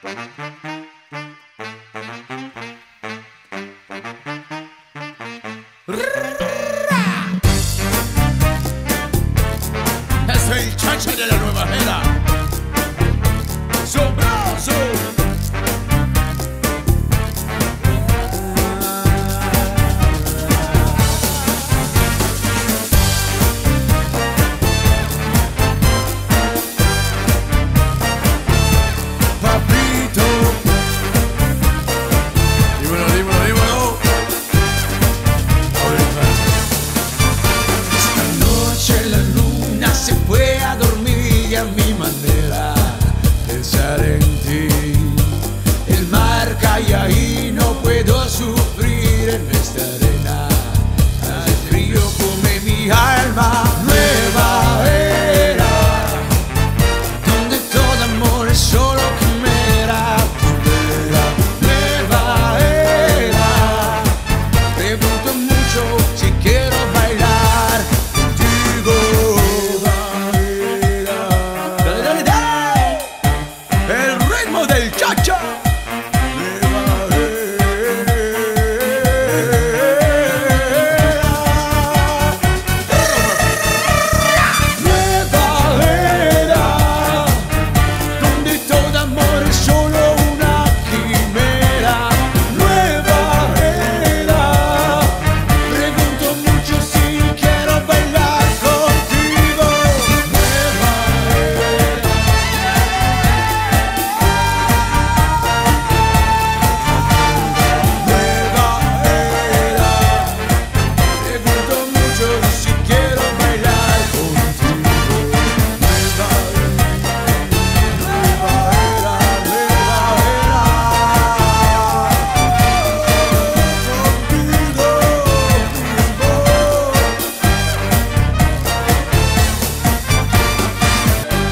Es el chacha de la nueva era. ¡Sobrazo! Y ahí no puedo sufrir en esta arena. El frío come mi alma. Nueva era, donde todo amor es solo quimera. Nueva era, pregunto mucho si quiero bailar contigo. Dale, dale, dale. El ritmo del cha-cha.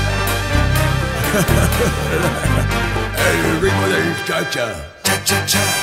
El ritmo del cha-cha. Cha-cha-cha.